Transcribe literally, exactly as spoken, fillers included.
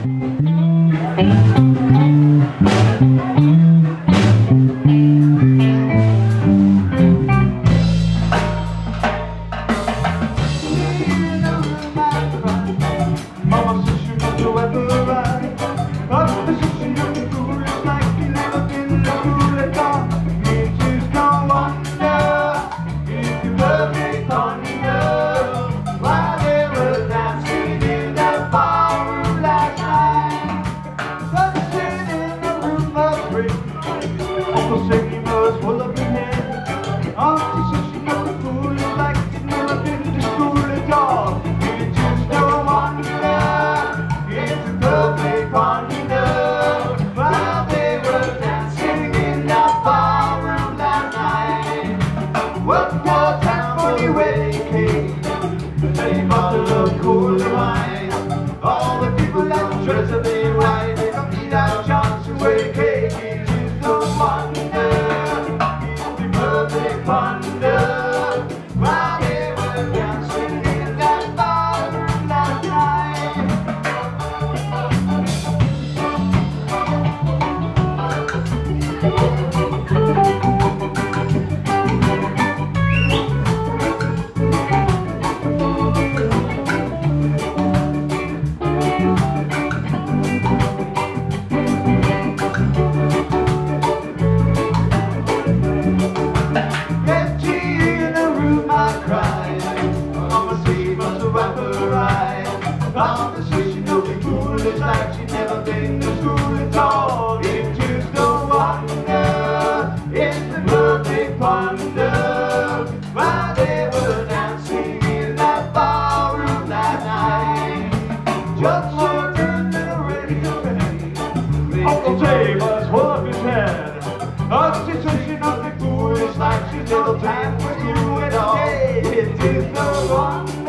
All the people that dress up in white, they don't need a chance to wake cake. It is no wonder, it's the perfect wonder. While they were dancing in that ballroom last night. Conversation will be foolish like she'd never been to school at all. It's just no wonder, it's the perfect wonder. While they were dancing in that ballroom that night, just one little radio penny. Uncle James was his head. Conversation will be foolish like she'd never been to school at all. It's just no wonder.